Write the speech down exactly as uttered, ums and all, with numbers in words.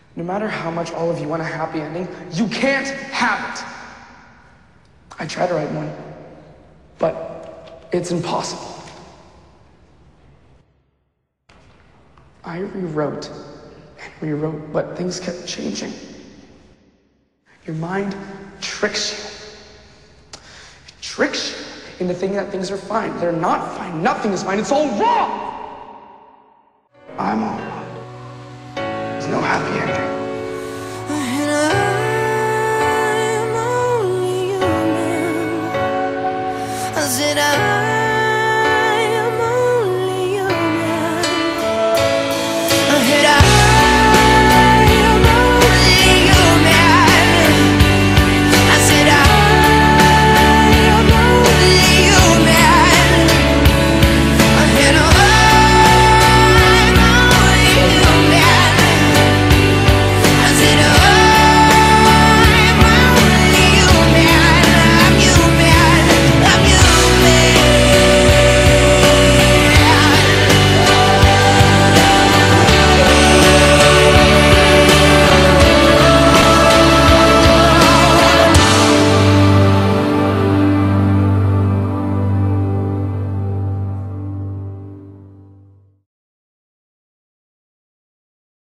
No matter how much all of you want a happy ending, you can't have it. I tried to write one, but it's impossible. I rewrote and rewrote, but things kept changing. Your mind tricks you. It tricks you into thinking that things are fine. They're not fine. Nothing is fine. It's all wrong. I'm all wrong. There's no happy ending.